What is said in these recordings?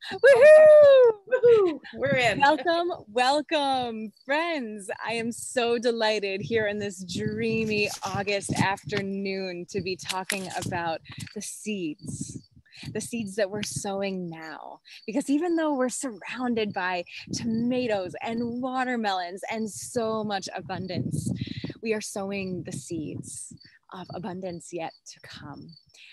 Woohoo! Woohoo! We're in. Welcome, friends. I am so delighted here in this dreamy August afternoon to be talking about the seeds that we're sowing now. Because even though we're surrounded by tomatoes and watermelons and so much abundance, we are sowing the seeds of abundance yet to come.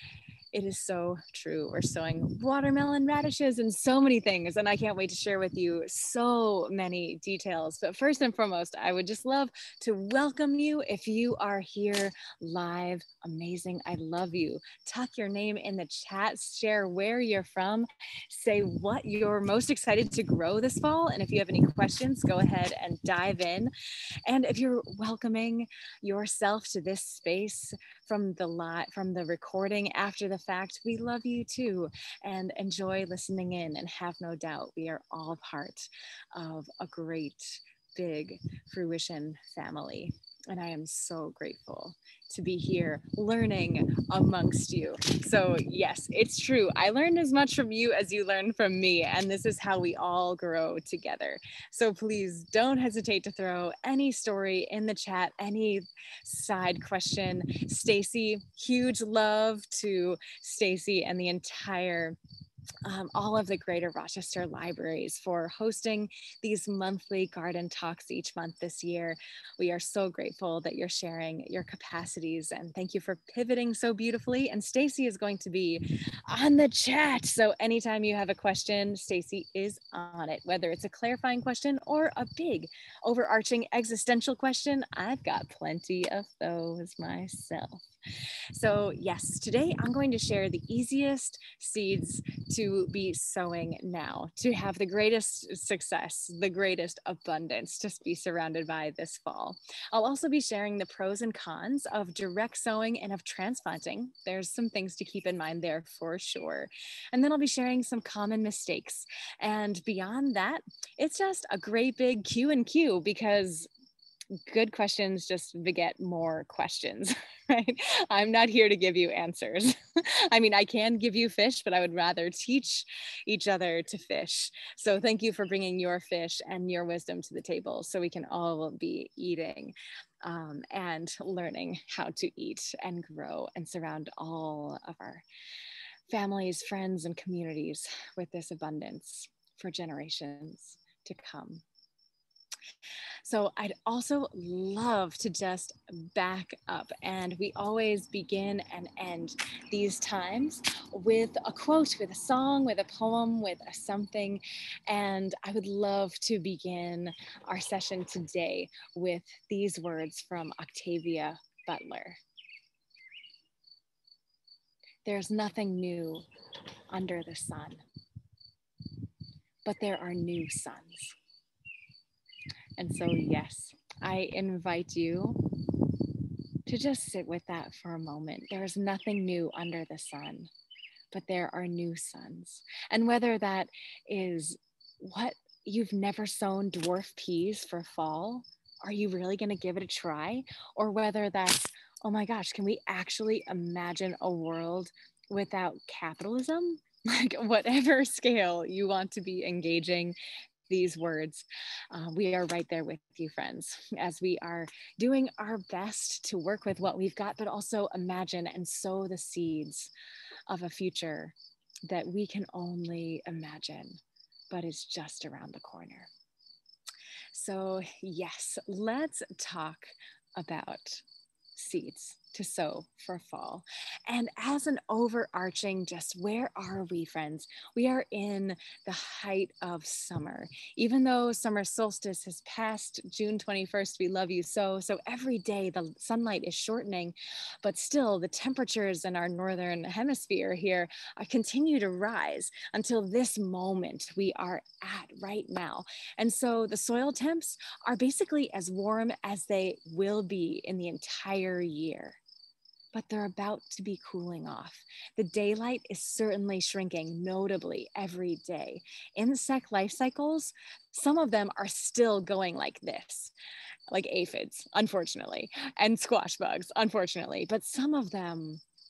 It is so true. We're sowing watermelon radishes and so many things, and I can't wait to share with you so many details. But first and foremost, I would just love to welcome you. If you are here live, amazing. I love you. Tuck your name in the chat, share where you're from, say what you're most excited to grow this fall. And if you have any questions, go ahead and dive in. And if you're welcoming yourself to this space from the recording after the fact, we love you too, and enjoy listening in. And have no doubt, we are all part of a great big fruition family. And I am so grateful to be here learning amongst you. So yes, it's true. I learned as much from you as you learned from me. And this is how we all grow together. So please don't hesitate to throw any story in the chat, any side question. Stacy, huge love to Stacy and the entire all of the Greater Rochester libraries for hosting these monthly garden talks each month this year. We are so grateful that you're sharing your capacities, and thank you for pivoting so beautifully. And Stacy is going to be on the chat. So anytime you have a question, Stacy is on it, whether it's a clarifying question or a big overarching existential question. I've got plenty of those myself. So yes, today I'm going to share the easiest seeds to be sowing now, to have the greatest success, the greatest abundance to be surrounded by this fall. I'll also be sharing the pros and cons of direct sowing and of transplanting. There's some things to keep in mind there for sure. And then I'll be sharing some common mistakes. And beyond that, it's just a great big Q&Q, because good questions just beget more questions, right? I'm not here to give you answers. I mean, I can give you fish, but I would rather teach each other to fish. So thank you for bringing your fish and your wisdom to the table so we can all be eating and learning how to eat and grow and surround all of our families, friends, and communities with this abundance for generations to come. So I'd also love to just back up, and we always begin and end these times with a quote, with a song, with a poem, with a something. And I would love to begin our session today with these words from Octavia Butler. There's nothing new under the sun, but there are new suns. And so, yes, I invite you to just sit with that for a moment. There is nothing new under the sun, but there are new suns. And whether that is what you've never sown dwarf peas for fall, are you really going to give it a try? Or whether that's, oh my gosh, can we actually imagine a world without capitalism? Like whatever scale you want to be engaging these words, we are right there with you, friends, as we are doing our best to work with what we've got, but also imagine and sow the seeds of a future that we can only imagine, but is just around the corner. So yes, let's talk about seeds to sow for fall. And as an overarching, just where are we, friends? We are in the height of summer. Even though summer solstice has passed June 21st, we love you so. So every day the sunlight is shortening, but still the temperatures in our northern hemisphere here continue to rise until this moment we are at right now. And so the soil temps are basically as warm as they will be in the entire year, but they're about to be cooling off. The daylight is certainly shrinking notably every day. Insect life cycles, some of them are still going like this, like aphids, unfortunately, and squash bugs, unfortunately, but some of them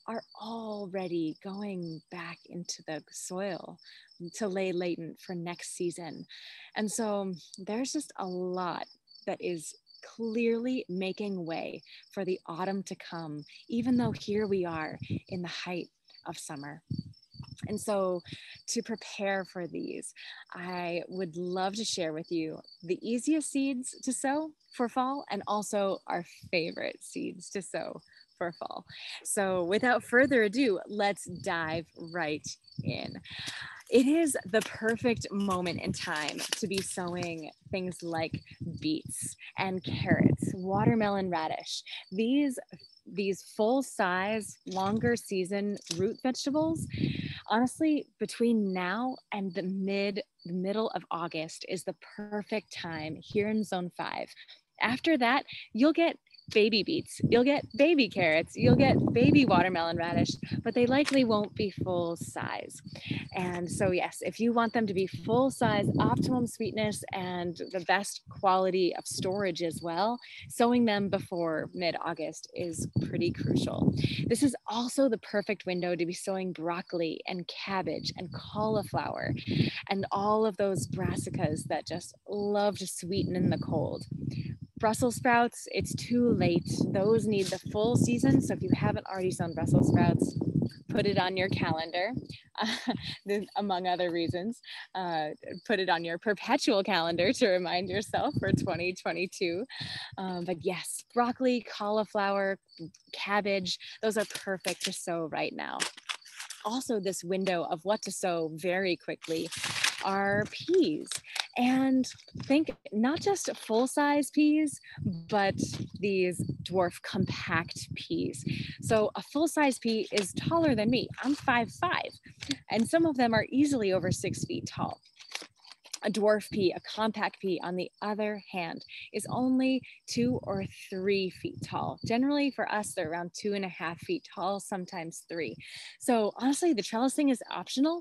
are already going back into the soil to lay latent for next season. And so there's just a lot that is clearly making way for the autumn to come, even though here we are in the height of summer. And so, to prepare for these, I would love to share with you the easiest seeds to sow for fall and also our favorite seeds to sow for fall. So, without further ado, let's dive right in. It is the perfect moment in time to be sowing things like beets and carrots, watermelon radish. These full size, longer season root vegetables, honestly, between now and the middle of August is the perfect time here in Zone 5. After that, you'll get baby beets, you'll get baby carrots, you'll get baby watermelon radish, but they likely won't be full size. And so, yes, if you want them to be full size, optimum sweetness, and the best quality of storage as well, sowing them before mid-August is pretty crucial. This is also the perfect window to be sowing broccoli and cabbage and cauliflower and all of those brassicas that just love to sweeten in the cold. Brussels sprouts, it's too late. Those need the full season. So if you haven't already sown Brussels sprouts, put it on your calendar, among other reasons. Put it on your perpetual calendar to remind yourself for 2022. But yes, broccoli, cauliflower, cabbage, those are perfect to sow right now. Also, this window of what to sow very quickly are peas. And think not just full size peas, but these dwarf compact peas. So a full size pea is taller than me. I'm 5'5", and some of them are easily over 6 feet tall. A dwarf pea, a compact pea, on the other hand, is only 2 or 3 feet tall. Generally, for us, they're around 2.5 feet tall, sometimes 3. So honestly, the trellising is optional,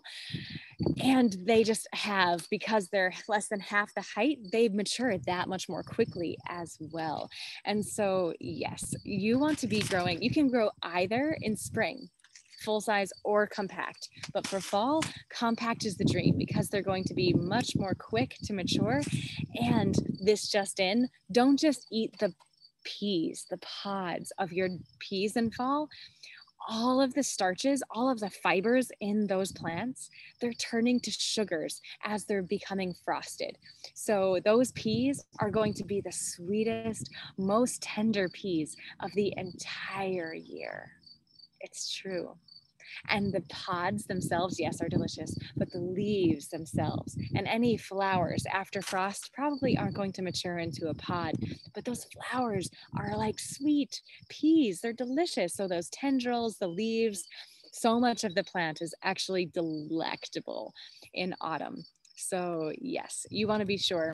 and they just have, because they're less than half the height, they mature that much more quickly as well. And so, yes, you want to be growing. You can grow either in spring, full size or compact. But for fall, compact is the dream because they're going to be much more quick to mature. And this just in, don't just eat the peas, the pods of your peas in fall. All of the starches, all of the fibers in those plants, they're turning to sugars as they're becoming frosted. So those peas are going to be the sweetest, most tender peas of the entire year. It's true. And the pods themselves, yes, are delicious, but the leaves themselves and any flowers after frost probably aren't going to mature into a pod, but those flowers are like sweet peas. They're delicious. So those tendrils, the leaves, so much of the plant is actually delectable in autumn. So yes, you want to be sure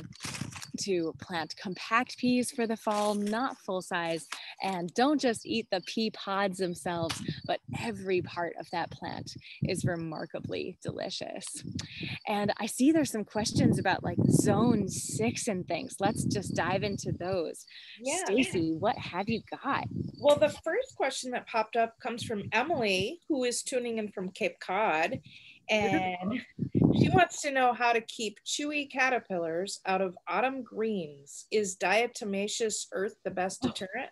to plant compact peas for the fall, not full size, and don't just eat the pea pods themselves, but every part of that plant is remarkably delicious. And I see there's some questions about like zone 6 and things. Let's just dive into those. Yeah. Stacy, what have you got? Well, the first question that popped up comes from Emily, who is tuning in from Cape Cod. And she wants to know how to keep chewy caterpillars out of autumn greens. Is diatomaceous earth the best deterrent?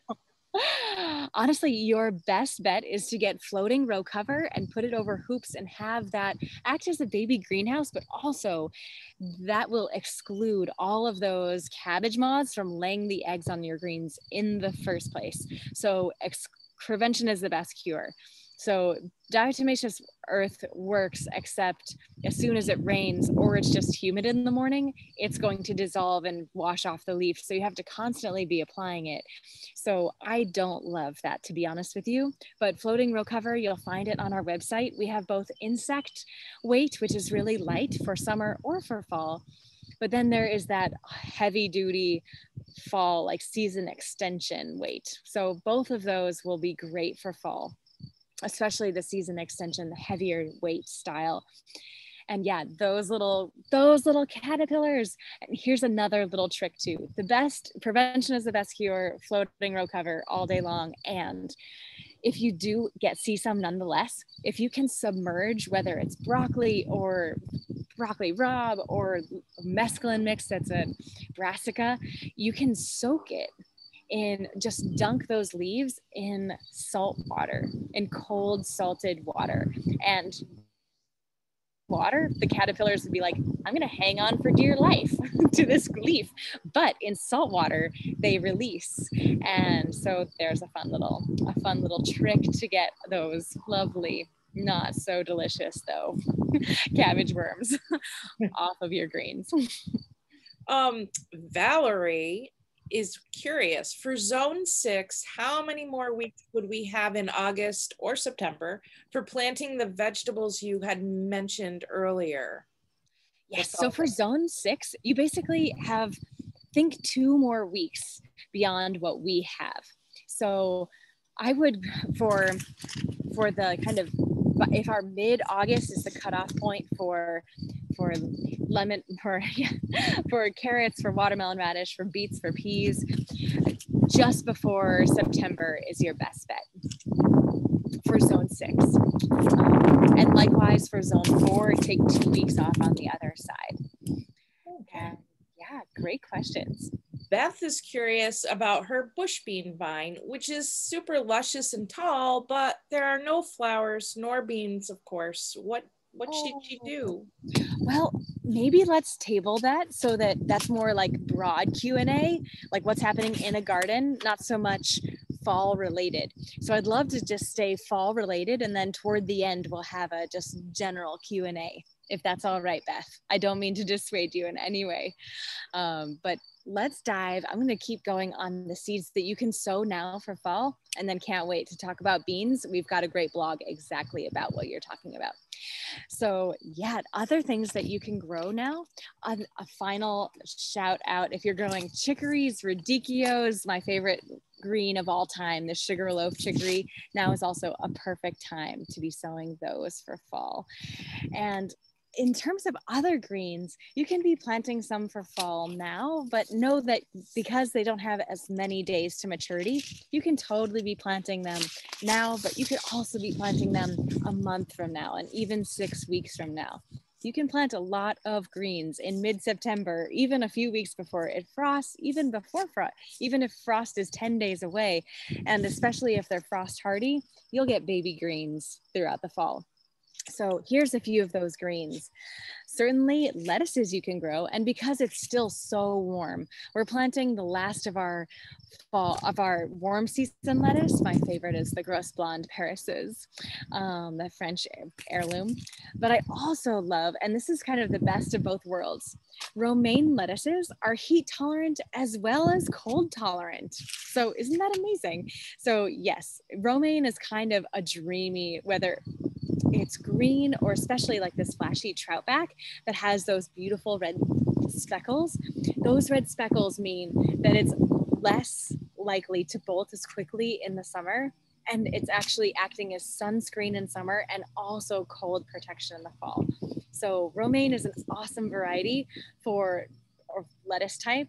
Honestly, your best bet is to get floating row cover and put it over hoops and have that act as a baby greenhouse, but also that will exclude all of those cabbage moths from laying the eggs on your greens in the first place. So prevention is the best cure. So diatomaceous earth works, except as soon as it rains or it's just humid in the morning, it's going to dissolve and wash off the leaf. So you have to constantly be applying it. So I don't love that, to be honest with you, but floating row cover, you'll find it on our website. We have both insect weight, which is really light for summer or for fall. But then there is that heavy duty fall, like season extension weight. So both of those will be great for fall, especially the season extension, the heavier weight style. And yeah, those little caterpillars. And here's another little trick too. The best prevention is the best cure, floating row cover all day long. And if you do see some nonetheless, if you can submerge, whether it's broccoli or broccoli rabe or mesclun mix that's a brassica, you can soak it in, just dunk those leaves in salt water, in cold salted water. And water, the caterpillars would be like, I'm going to hang on for dear life to this leaf. But in salt water, they release. And so there's a fun little trick to get those lovely, not so delicious though, cabbage worms off of your greens. Valerie is curious, for zone 6, how many more weeks would we have in August or September for planting the vegetables you had mentioned earlier? Yes, so for zone 6, you basically have, think 2 more weeks beyond what we have. So I would, for the kind of, if our mid-August is the cutoff point for lemon, for carrots, for watermelon radish, for beets, for peas, just before September is your best bet for zone 6. And likewise for zone 4, take 2 weeks off on the other side. Okay. Yeah, great questions. Beth is curious about her bush bean vine, which is super luscious and tall, but there are no flowers nor beans, of course. What should she do? Well, maybe let's table that so that that's more like broad Q&A, like what's happening in a garden, not so much fall related. So I'd love to just stay fall related, and then toward the end we'll have a just general Q&A, if that's all right, Beth. I don't mean to dissuade you in any way, but let's dive. I'm going to keep going on the seeds that you can sow now for fall, and then can't wait to talk about beans. We've got a great blog exactly about what you're talking about. So yeah, other things that you can grow now, a final shout out, if you're growing chicories, radicchios, my favorite green of all time, the sugarloaf chicory, now is also a perfect time to be sowing those for fall. And in terms of other greens, you can be planting some for fall now, but know that because they don't have as many days to maturity, you can totally be planting them now, but you could also be planting them a month from now and even 6 weeks from now. You can plant a lot of greens in mid-September, even a few weeks before it frosts, even before frost, even if frost is 10 days away. And especially if they're frost hardy, you'll get baby greens throughout the fall. So here's a few of those greens. Certainly lettuces you can grow, and because it's still so warm, we're planting the last of our warm season lettuce. My favorite is the Gros Blonde Paris's, the French heirloom. But I also love, and this is kind of the best of both worlds, romaine lettuces are heat tolerant as well as cold tolerant. So isn't that amazing? So yes, romaine is kind of a dreamy, whether it's green or especially like this flashy troutback that has those beautiful red speckles. Those red speckles mean that it's less likely to bolt as quickly in the summer, and it's actually acting as sunscreen in summer and also cold protection in the fall. So romaine is an awesome variety or lettuce type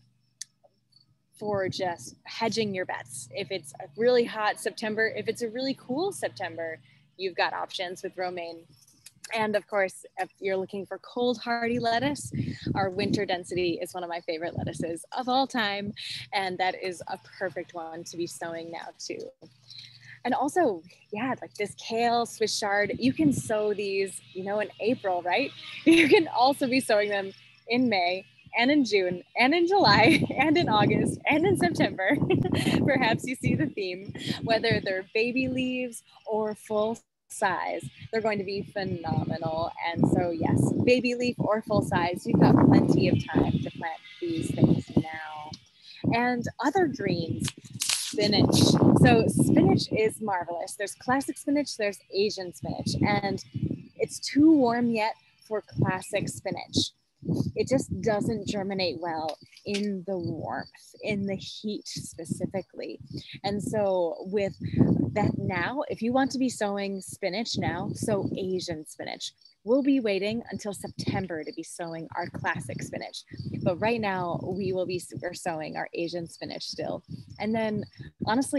for just hedging your bets. If it's a really hot September, if it's a really cool September, you've got options with romaine. And of course, if you're looking for cold hardy lettuce, our winter density is one of my favorite lettuces of all time. And that is a perfect one to be sowing now too. And also, yeah, like this kale, Swiss chard, you can sow these, in April, right? You can also be sowing them in May and in June and in July and in August and in September. Perhaps you see the theme, whether they're baby leaves or full size, they're going to be phenomenal. And so yes, baby leaf or full size, you've got plenty of time to plant these things now. And other greens, spinach. So spinach is marvelous. There's classic spinach, there's Asian spinach, and it's too warm yet for classic spinach. It just doesn't germinate well in the warmth, in the heat specifically. And so with that now, if you want to be sowing spinach now, sow Asian spinach. We'll be waiting until September to be sowing our classic spinach. But right now we're sowing our Asian spinach still. And then honestly,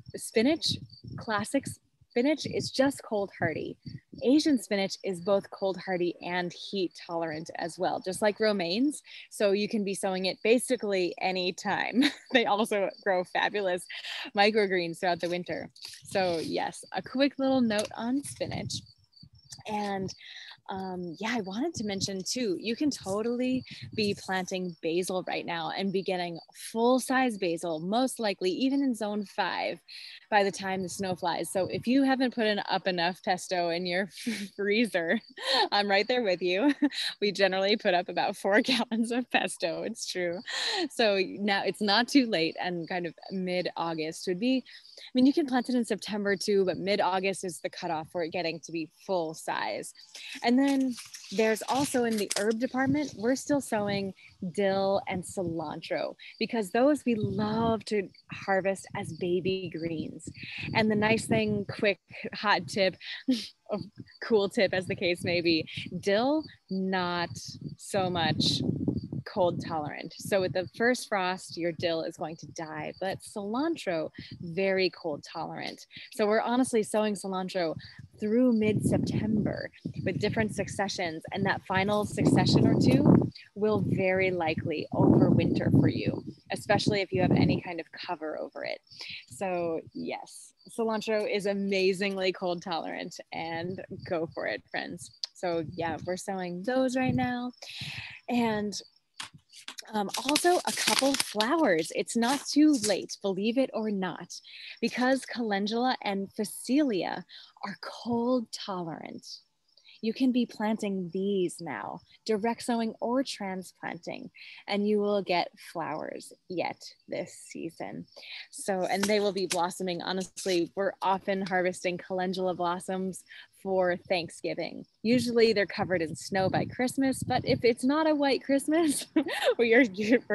spinach, classic spinach is just cold hardy. Asian spinach is both cold hardy and heat tolerant as well, just like romaines. So you can be sowing it basically anytime. They also grow fabulous microgreens throughout the winter. So yes, a quick little note on spinach. And yeah, I wanted to mention too, you can totally be planting basil right now and be getting full-size basil, most likely even in zone 5 by the time the snow flies. So if you haven't put up enough pesto in your freezer, I'm right there with you. We generally put up about 4 gallons of pesto, it's true. So now it's not too late, and kind of mid-August would be, I mean, you can plant it in September too, but mid-August is the cutoff for it getting to be full size. And then there's also in the herb department, we're still sowing dill and cilantro because those we love to harvest as baby greens. And the nice thing, quick hot tip, cool tip as the case may be, dill, not so much cold tolerant. So with the first frost, your dill is going to die, but cilantro, very cold tolerant. So we're honestly sowing cilantro through mid-September with different successions, and that final succession or two will very likely overwinter for you, especially if you have any kind of cover over it. So yes, cilantro is amazingly cold tolerant, and go for it, friends. So yeah, we're sowing those right now. And also a couple flowers. It's not too late, believe it or not, because calendula and phacelia are cold tolerant. You can be planting these now, direct sowing or transplanting, and you will get flowers yet this season. So, and they will be blossoming. Honestly, we're often harvesting calendula blossoms for Thanksgiving. Usually they're covered in snow by Christmas, but if it's not a white Christmas, we're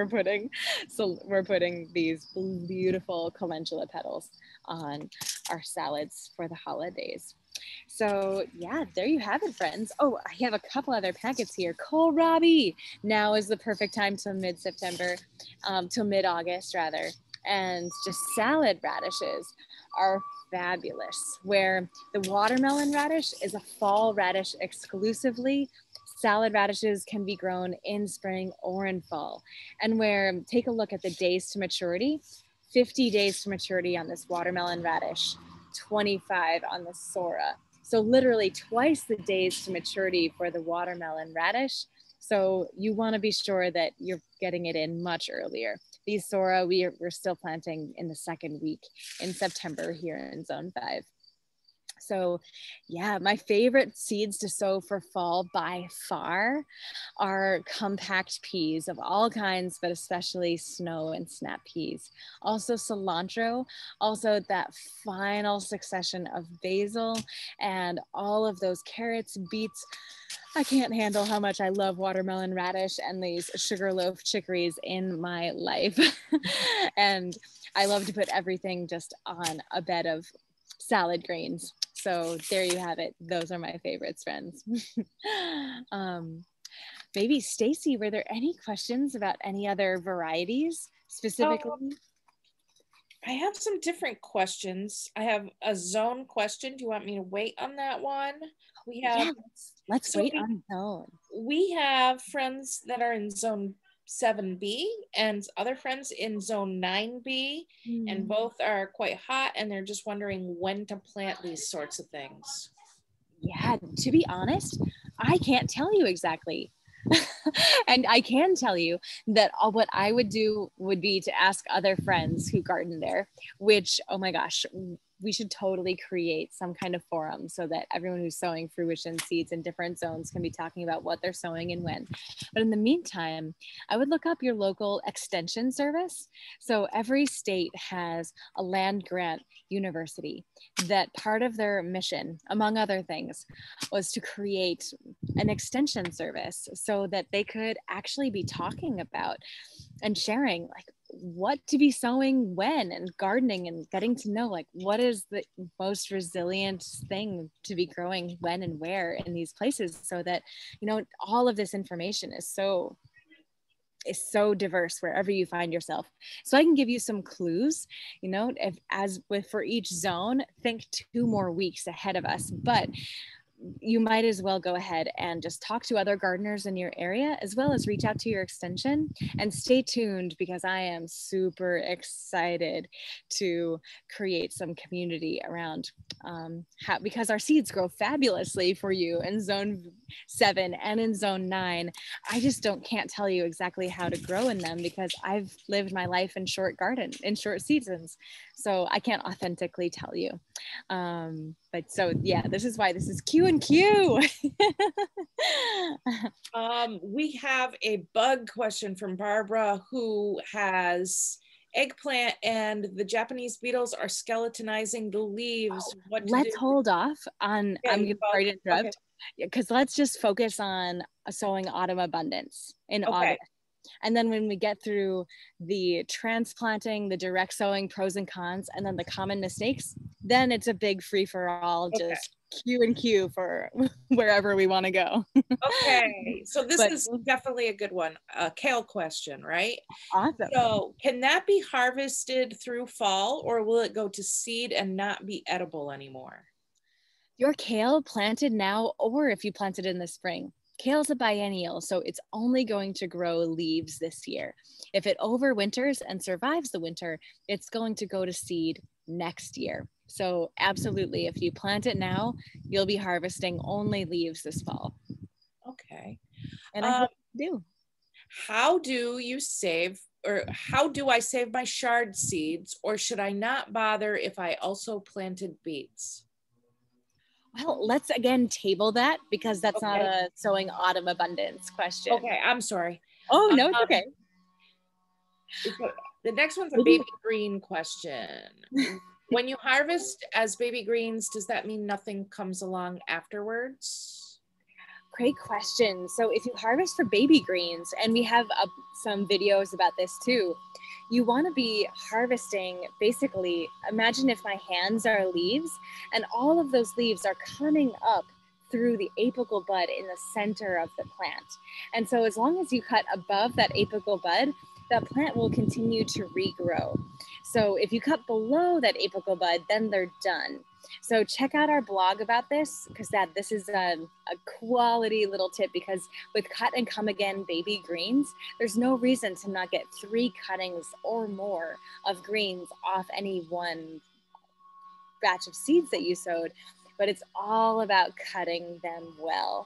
putting these beautiful calendula petals on our salads for the holidays. So yeah, there you have it, friends. Oh, I have a couple other packets here. Kohlrabi. Now is the perfect time till mid-September, till mid-August rather. And just salad radishes are fabulous, where the watermelon radish is a fall radish exclusively. Salad radishes can be grown in spring or in fall. And where, take a look at the days to maturity, 50 days to maturity on this watermelon radish, 25 on the Sora. So literally twice the days to maturity for the watermelon radish. So you want to be sure that you're getting it in much earlier. These Sora, we're still planting in the second week in September here in Zone 5. So yeah, my favorite seeds to sow for fall by far are compact peas of all kinds, but especially snow and snap peas. Also cilantro, also that final succession of basil, and all of those carrots, beets. I can't handle how much I love watermelon radish and these sugarloaf chicories in my life. And I love to put everything just on a bed of salad greens. So there you have it. Those are my favorites, friends. Maybe Stacy, were there any questions about any other varieties specifically? I have some different questions. I have a zone question. Do you want me to wait on that one? We have. Yeah, let's wait on zone. We have friends that are in zone 7B and other friends in zone 9B, and both are quite hot, and they're just wondering when to plant these sorts of things. Yeah, to be honest, I can't tell you exactly. And I can tell you that what I would do would be to ask other friends who garden there, which, oh my gosh, we should totally create some kind of forum so that everyone who's sowing fruition seeds in different zones can be talking about what they're sowing and when. But in the meantime, I would look up your local extension service. So every state has a land grant university that part of their mission, among other things, was to create an extension service so that they could actually be talking about and sharing like what to be sowing when, and gardening, and getting to know like what is the most resilient thing to be growing when and where in these places, so that, you know, all of this information is so is so diverse wherever you find yourself. So I can give you some clues, if as with for each zone, think 2 more weeks ahead of us. But you might as well go ahead and just talk to other gardeners in your area, as well as reach out to your extension, and stay tuned, because I am super excited to create some community around because our seeds grow fabulously for you in zone 7 and in zone 9. I just can't tell you exactly how to grow in them, because I've lived my life in short seasons. So I can't authentically tell you. But so yeah, this is why this is Q and Q. We have a bug question from Barbara, who has eggplant and the Japanese beetles are skeletonizing the leaves. What to Let's do? hold off on, Okay, I'm sorry to interrupt, okay. because let's just focus on sowing autumn abundance in August. And then when we get through the transplanting, the direct sowing pros and cons, and then the common mistakes, then it's a big free for all, just Q and Q for wherever we want to go. Okay, so this is definitely a good one. A kale question, right? Awesome. So can that be harvested through fall, or will it go to seed and not be edible anymore? Your kale planted now, or if you planted in the spring, kale's a biennial, so it's only going to grow leaves this year. If it overwinters and survives the winter, it's going to go to seed next year. So absolutely, if you plant it now, you'll be harvesting only leaves this fall. Okay. And I hope you do. How do you save, or how do I save my chard seeds, or should I not bother if I also planted beets? Well, let's again table that, because that's not a sowing autumn abundance question. Okay, I'm sorry. Oh, no, it's okay. The next one's a baby green question. When you harvest as baby greens, does that mean nothing comes along afterwards? Great question. So if you harvest for baby greens, and we have some videos about this too, you want to be harvesting, basically, imagine if my hands are leaves and all of those leaves are coming up through the apical bud in the center of the plant. And so as long as you cut above that apical bud, that plant will continue to regrow. So if you cut below that apical bud, then they're done. So check out our blog about this, because this is a quality little tip, because with cut and come again baby greens, there's no reason to not get 3 cuttings or more of greens off any one batch of seeds that you sowed, but it's all about cutting them well.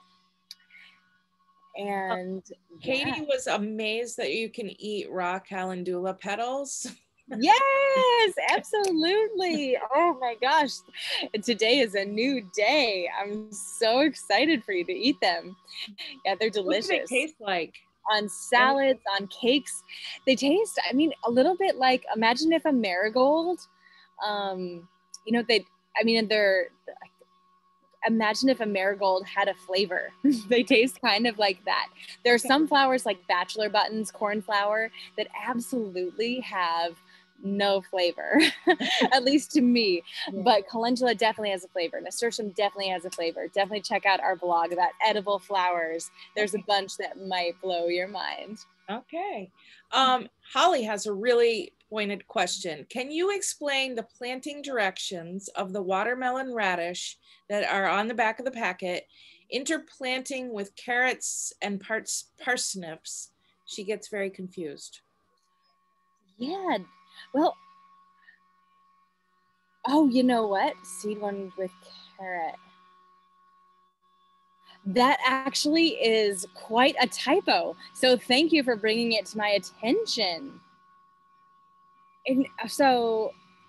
And Katie was amazed that you can eat raw calendula petals. Yes, absolutely. Oh my gosh. Today is a new day. I'm so excited for you to eat them. Yeah, they're delicious. What do they taste like? On salads, on cakes. They taste, a little bit like, imagine if a marigold, imagine if a marigold had a flavor. They taste kind of like that. There are some flowers like bachelor buttons, cornflower, that absolutely have no flavor, at least to me. Yeah. But calendula definitely has a flavor. Nasturtium definitely has a flavor. Definitely check out our blog about edible flowers. There's a bunch that might blow your mind. Okay. Holly has a really pointed question. Can you explain the planting directions of the watermelon radish that are on the back of the packet, interplanting with carrots and parsnips? She gets very confused. Yeah. Well, oh, you know what? Seed one with carrot. That actually is quite a typo. So thank you for bringing it to my attention. And so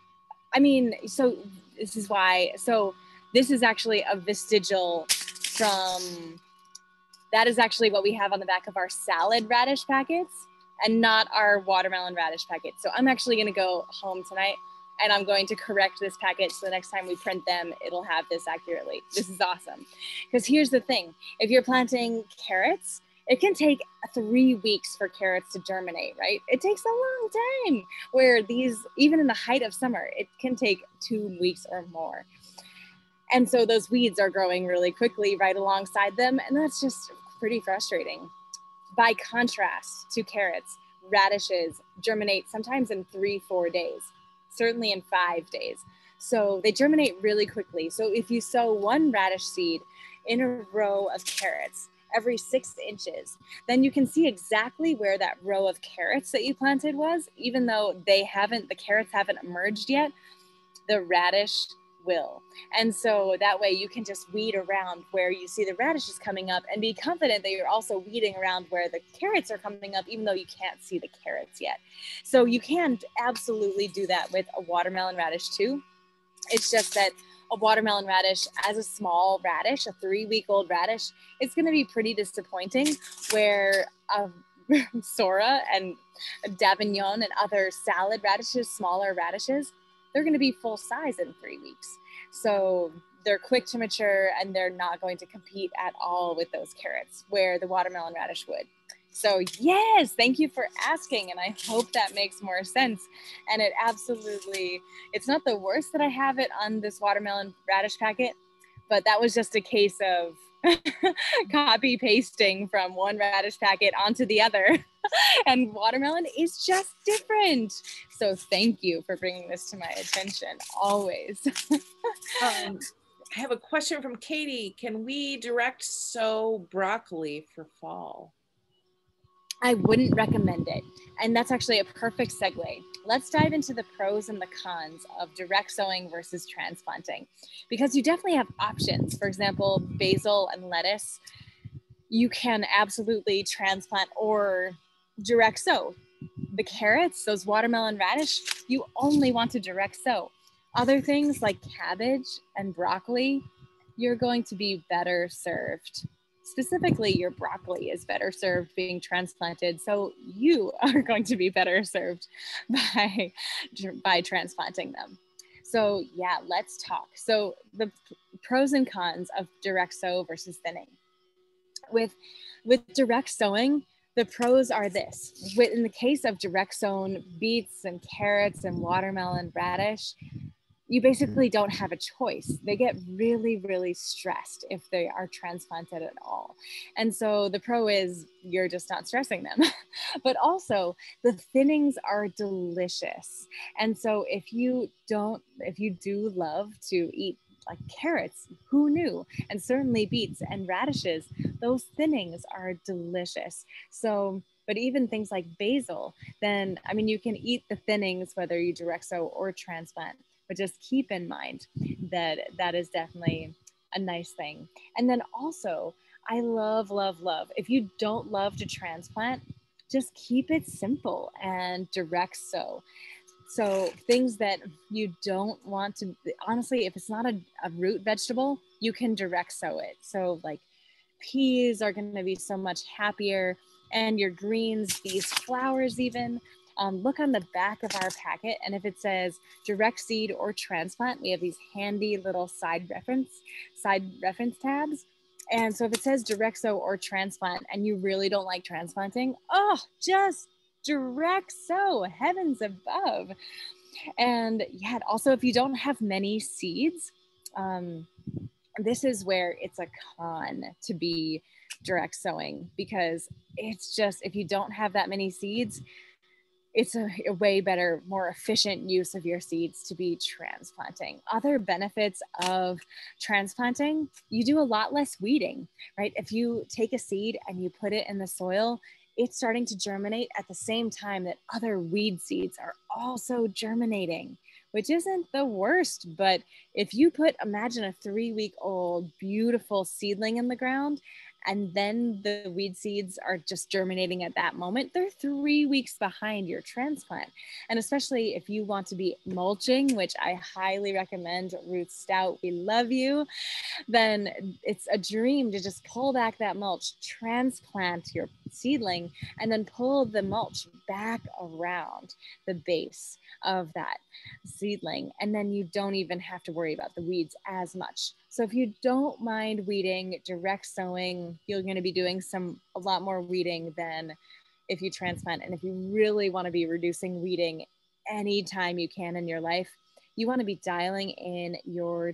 this is why. So this is actually a vestigial from, that is actually what we have on the back of our salad radish packets, and not our watermelon radish packet. So I'm actually going to go home tonight, and I'm going to correct this packet, so the next time we print them, it'll have this accurately. This is awesome. Because here's the thing. If you're planting carrots, it can take 3 weeks for carrots to germinate, right? It takes a long time, where these, even in the height of summer, it can take 2 weeks or more. And so those weeds are growing really quickly right alongside them, and that's just pretty frustrating. By contrast to carrots, radishes germinate sometimes in 3-4 days, certainly in 5 days. So they germinate really quickly. So if you sow one radish seed in a row of carrots every 6 inches, then you can see exactly where that row of carrots that you planted was, even though the carrots haven't emerged yet, the radish will. And so that way you can just weed around where you see the radishes coming up and be confident that you're also weeding around where the carrots are coming up, even though you can't see the carrots yet. So you can absolutely do that with a watermelon radish too. It's just that a watermelon radish, as a small radish, a 3-week-old radish, it's going to be pretty disappointing, where Sora and Davignon and other salad radishes, smaller radishes, they're going to be full size in 3 weeks. So they're quick to mature and they're not going to compete at all with those carrots, where the watermelon radish would. So yes, thank you for asking. And I hope that makes more sense. And it absolutely, it's not the worst that I have it on this watermelon radish packet, but that was just a case of copy pasting from one radish packet onto the other. And watermelon is just different. So thank you for bringing this to my attention, always. I have a question from Katie. Can we direct sow broccoli for fall? I wouldn't recommend it. And that's actually a perfect segue. Let's dive into the pros and the cons of direct sowing versus transplanting, because you definitely have options. For example, basil and lettuce, you can absolutely transplant or direct sow. The carrots, those watermelon radish, you only want to direct sow. Other things like cabbage and broccoli, you're going to be better served. Specifically, your broccoli is better served being transplanted. So you are going to be better served by transplanting them. So yeah, let's talk. So the pros and cons of direct sow versus thinning. With direct sowing, the pros are this. In the case of direct sown beets and carrots and watermelon radish, you basically don't have a choice. They get really, really stressed if they are transplanted at all. And so the pro is you're just not stressing them. But also the thinnings are delicious. And so if you do love to eat like carrots, who knew? And certainly beets and radishes, those thinnings are delicious. So, but even things like basil, then, I mean, you can eat the thinnings whether you direct sow or transplant, but just keep in mind that that is definitely a nice thing. And then also, I love, if you don't love to transplant, just keep it simple and direct sow. So things that you don't want to, honestly, if it's not a root vegetable, you can direct sow it. So like peas are going to be so much happier, and your greens, these flowers even. Look on the back of our packet, and if it says direct seed or transplant, we have these handy little side reference tabs. And so if it says direct sow or transplant and you really don't like transplanting, just direct sow, heavens above. And yet also, if you don't have many seeds, this is where it's a con to be direct sowing, because it's just, if you don't have that many seeds, it's a way better, more efficient use of your seeds to be transplanting. Other benefits of transplanting, you do a lot less weeding, right? If you take a seed and you put it in the soil, it's starting to germinate at the same time that other weed seeds are also germinating, which isn't the worst. But if you imagine a 3-week-old beautiful seedling in the ground, and then the weed seeds are just germinating at that moment, they're 3 weeks behind your transplant. And especially if you want to be mulching, which I highly recommend, Ruth Stout, we love you, then it's a dream to just pull back that mulch, transplant your seedling, and then pull the mulch back around the base of that seedling. And then you don't even have to worry about the weeds as much. So if you don't mind weeding, direct sowing, you're going to be doing a lot more weeding than if you transplant. And if you really want to be reducing weeding anytime you can in your life, you want to be dialing in your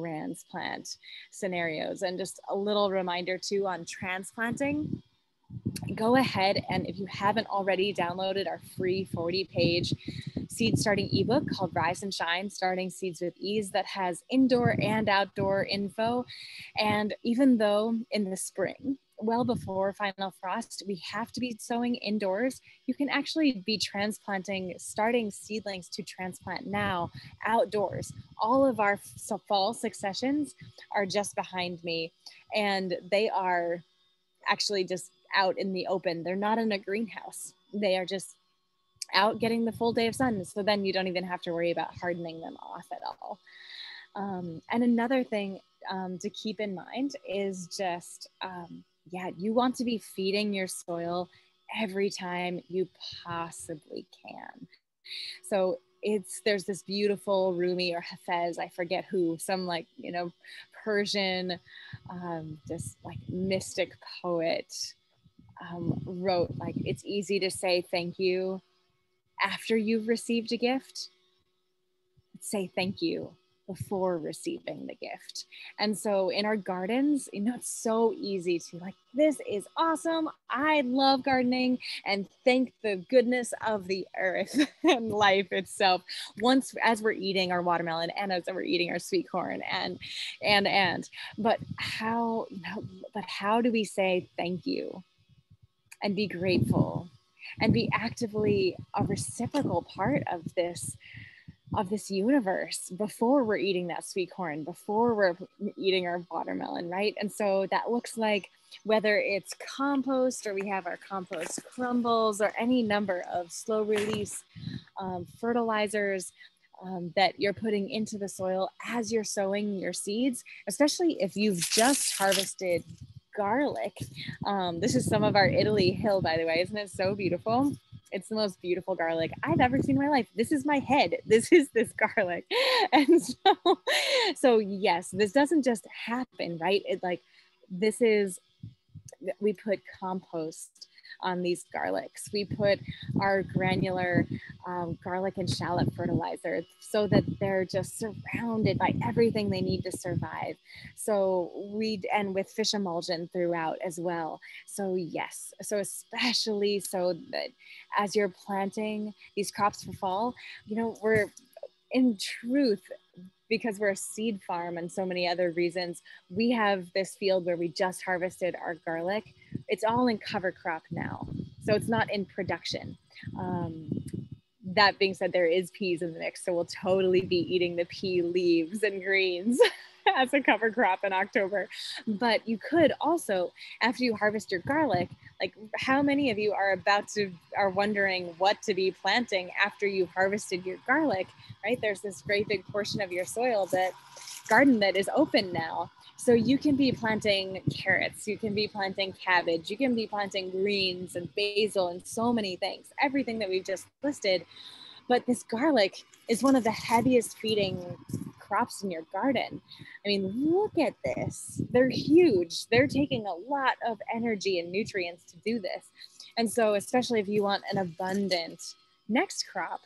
transplant scenarios. And just a little reminder too on transplanting, go ahead and if you haven't already downloaded our free 40-page seed starting ebook called Rise and Shine, Starting Seeds with Ease, that has indoor and outdoor info. And even though in the spring, well before final frost, we have to be sowing indoors, you can actually be transplanting, starting seedlings to transplant now outdoors. All of our fall successions are just behind me, and they are actually just out in the open. They're not in a greenhouse. They are just out getting the full day of sun. So then you don't even have to worry about hardening them off at all. And another thing to keep in mind is just, you want to be feeding your soil every time you possibly can. So there's this beautiful Rumi or Hafez, I forget who, some Persian, just like mystic poet, wrote, like, it's easy to say thank you after you've received a gift. Say thank you before receiving the gift. And so in our gardens, it's so easy to this is awesome. I love gardening, and thank the goodness of the earth and life itself. As we're eating our watermelon and as we're eating our sweet corn but how do we say thank you and be grateful and be actively a reciprocal part of this universe before we're eating that sweet corn, before we're eating our watermelon, right? And so that looks like whether it's compost or we have our compost crumbles or any number of slow release fertilizers that you're putting into the soil as you're sowing your seeds, especially if you've just harvested garlic. This is some of our Italy hill, by the way. Isn't it so beautiful? It's the most beautiful garlic I've ever seen in my life. This is my head. This is this garlic. And so yes, this doesn't just happen, right? We put compost on these garlics. We put our granular garlic and shallot fertilizer so that they're just surrounded by everything they need to survive. So and with fish emulsion throughout as well. So yes, so especially so that as you're planting these crops for fall, we're in truth, because we're a seed farm and so many other reasons, we have this field where we just harvested our garlic. It's all in cover crop now, so it's not in production. That being said, there is peas in the mix, so we'll totally be eating the pea leaves and greens as a cover crop in October. But you could also, after you harvest your garlic, how many of you are wondering what to be planting after you've harvested your garlic, right? There's this great big portion of your soil garden that is open now. So you can be planting carrots, you can be planting cabbage, you can be planting greens and basil and so many things, everything that we've just listed. But this garlic is one of the heaviest feeding crops in your garden. I mean, look at this. They're huge. They're taking a lot of energy and nutrients to do this. And so, especially if you want an abundant next crop,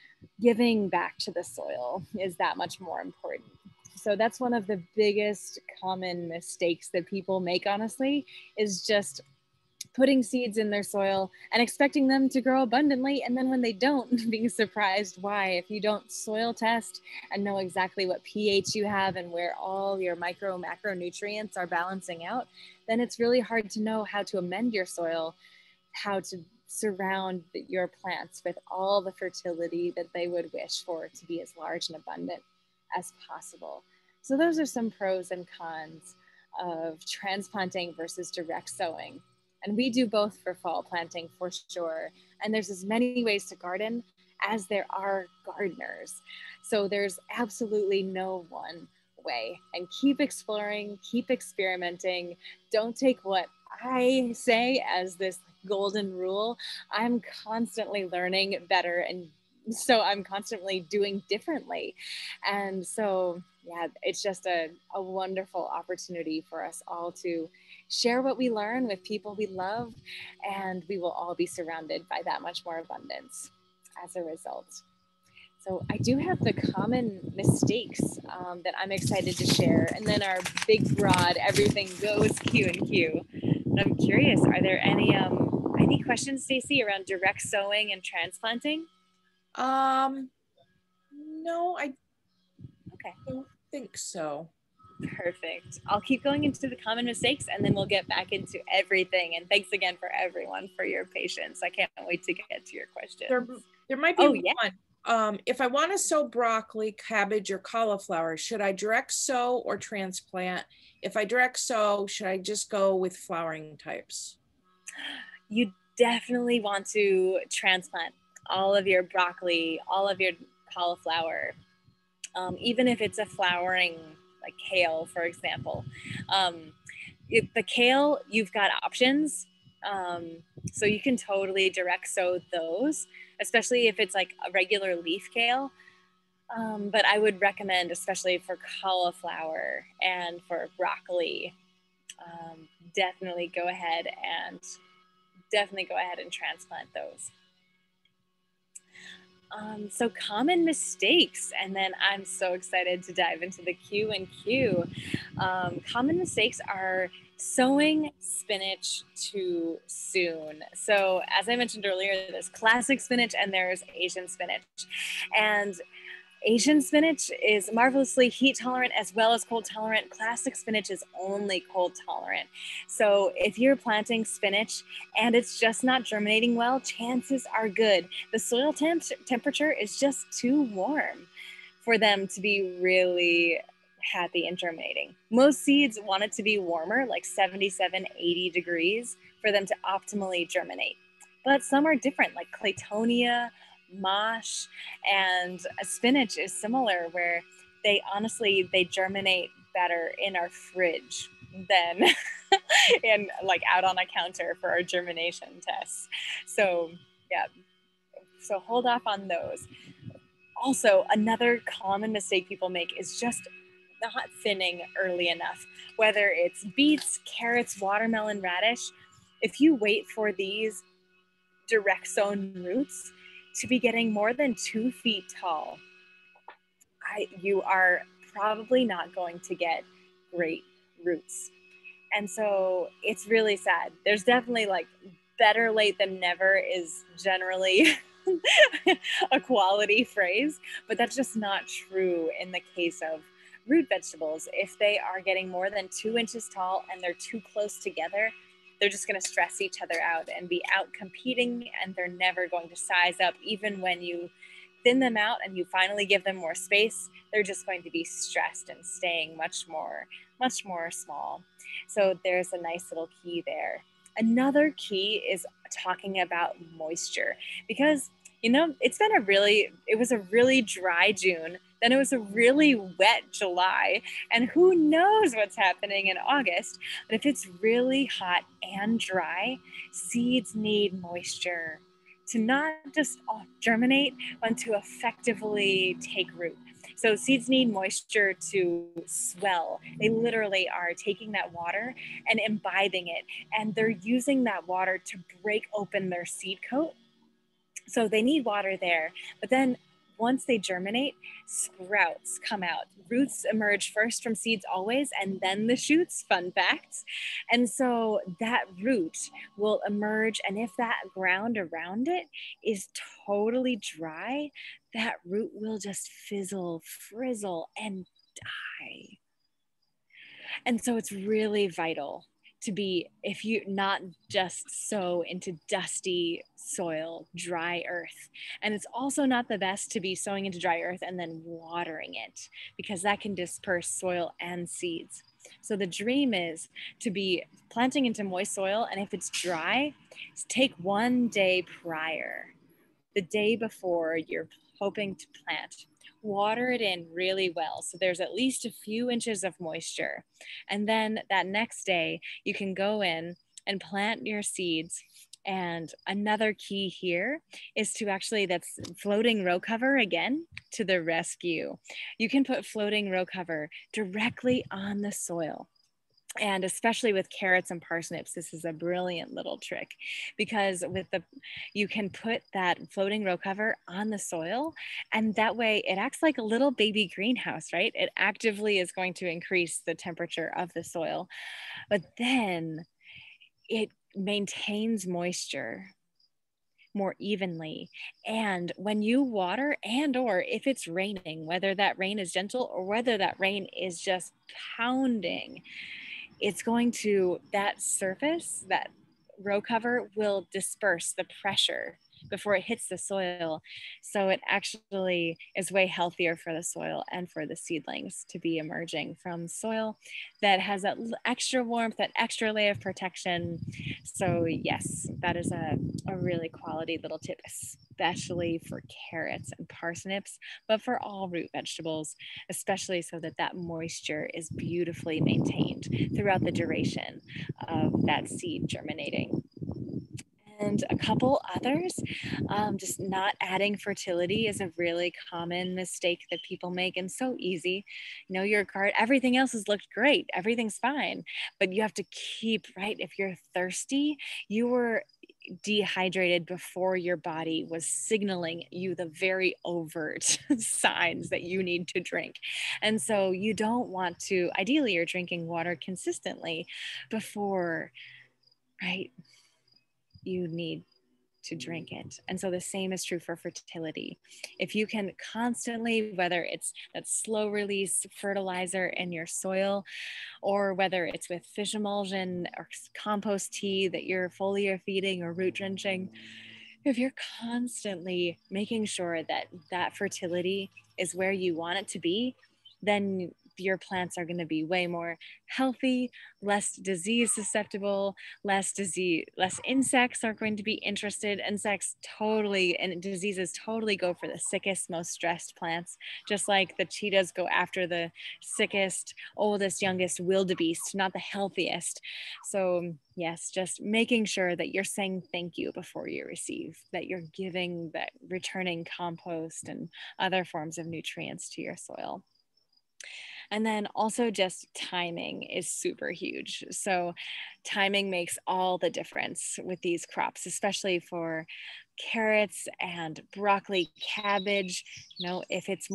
giving back to the soil is that much more important. So that's one of the biggest common mistakes that people make, honestly, is just putting seeds in their soil and expecting them to grow abundantly. And then when they don't, being surprised why. If you don't soil test and know exactly what pH you have and where all your micro macronutrients are balancing out, then it's really hard to know how to amend your soil, how to surround your plants with all the fertility that they would wish for to be as large and abundant as possible. So those are some pros and cons of transplanting versus direct sowing. And we do both for fall planting for sure. And there's as many ways to garden as there are gardeners. So there's absolutely no one way. And keep exploring, keep experimenting. Don't take what I say as this golden rule. I'm constantly learning better, and so I'm constantly doing differently. And so, yeah, it's just a wonderful opportunity for us all to share what we learn with people we love, and we will all be surrounded by that much more abundance as a result. So I do have the common mistakes that I'm excited to share, and then our big, broad, everything goes Q and Q. I'm curious, are there any questions, Stacey, around direct sowing and transplanting? No, I Okay, don't think so. perfect. I'll keep going into the common mistakes and then we'll get back into everything. And thanks again for everyone for your patience. I can't wait to get to your questions. There might be Oh, yeah. one. If I want to sow broccoli, cabbage, or cauliflower, should I direct sow or transplant? If I direct sow, should I just go with flowering types? You definitely want to transplant all of your broccoli, all of your cauliflower, even if it's a flowering, like kale, for example. The kale, you've got options. So you can totally direct sow those, especially if it's like a regular leaf kale. But I would recommend, especially for cauliflower and for broccoli, definitely go ahead and transplant those. So common mistakes, and then I'm so excited to dive into the Q and Q. Common mistakes are sowing spinach too soon. So as I mentioned earlier, there's classic spinach and there's Asian spinach. And Asian spinach is marvelously heat tolerant as well as cold tolerant. Classic spinach is only cold tolerant. So if you're planting spinach and it's just not germinating well, chances are good the soil temperature is just too warm for them to be really happy and germinating. Most seeds want it to be warmer, like 77, 80 degrees, for them to optimally germinate. But some are different, like Claytonia, mosh, and spinach is similar, where they germinate better in our fridge than in like out on a counter for our germination tests. So yeah, so hold off on those. Also, another common mistake people make is just not thinning early enough, whether it's beets, carrots, watermelon, radish. If you wait for these direct sown roots to be getting more than 2 feet tall, you are probably not going to get great roots. And so it's really sad. There's definitely like better late than never is generally a quality phrase, but that's just not true in the case of root vegetables. If they are getting more than 2 inches tall and they're too close together, they're just going to stress each other out and be out competing, and they're never going to size up. Even when you thin them out and you finally give them more space, they're just going to be stressed and staying much more small. So there's a nice little key there. Another key is talking about moisture, because it was a really dry June, then it was a really wet July, and who knows what's happening in August. But if it's really hot and dry, seeds need moisture to not just germinate, but to effectively take root. So seeds need moisture to swell. They literally are taking that water and imbibing it, and they're using that water to break open their seed coat. So they need water there. But then once they germinate, sprouts come out. Roots emerge first from seeds always, and then the shoots, fun facts. And so that root will emerge, and if that ground around it is totally dry, that root will just fizzle, frizzle, and die. And so it's really vital to be, if you not just sow into dusty soil, dry earth. And it's also not the best to be sowing into dry earth and then watering it, because that can disperse soil and seeds. So the dream is to be planting into moist soil, and if it's dry, take 1 day prior, the day before you're hoping to plant, water it in really well so there's at least a few inches of moisture. And then that next day, you can go in and plant your seeds. And another key here is to that's floating row cover again to the rescue. You can put floating row cover directly on the soil. And especially with carrots and parsnips, this is a brilliant little trick, because you can put that floating row cover on the soil, and that way it acts like a little baby greenhouse, right? It actively is going to increase the temperature of the soil. But then it maintains moisture more evenly. And when you water, and or if it's raining, whether that rain is gentle or whether that rain is just pounding, it's going to, that surface, that row cover will disperse the pressure before it hits the soil. So it actually is way healthier for the soil and for the seedlings to be emerging from soil that has that extra warmth, that extra layer of protection. So yes, that is a really quality little tip, especially for carrots and parsnips, but for all root vegetables, especially so that that moisture is beautifully maintained throughout the duration of that seed germinating. And a couple others, just not adding fertility is a really common mistake that people make, and so easy. You know, your garden, everything else has looked great, everything's fine, but you have to keep, right? If you're thirsty, you were dehydrated before your body was signaling you the very overt signs that you need to drink. And so you don't want to, ideally, you're drinking water consistently before, right? You need to drink it. And so the same is true for fertility. If you can constantly, whether it's that slow release fertilizer in your soil, or whether it's with fish emulsion or compost tea that you're foliar feeding or root drenching, if you're constantly making sure that that fertility is where you want it to be, then your plants are going to be way more healthy, less disease susceptible, less insects are going to be interested. Insects totally, and diseases totally go for the sickest, most stressed plants, just like the cheetahs go after the sickest, oldest, youngest wildebeest, not the healthiest. So yes, just making sure that you're saying thank you before you receive, that you're giving, that returning compost and other forms of nutrients to your soil. And then also just timing is super huge. So timing makes all the difference with these crops, especially for carrots and broccoli, cabbage. You know, if it's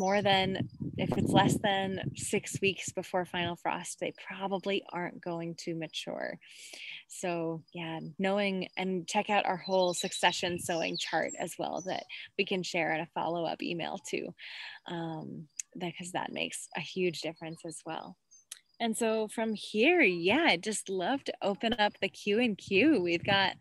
less than 6 weeks before final frost, they probably aren't going to mature. So yeah, knowing, and check out our whole succession sowing chart as well that we can share in a follow-up email too, because that makes a huge difference as well. And so from here, yeah, I'd just love to open up the Q&Q. We've got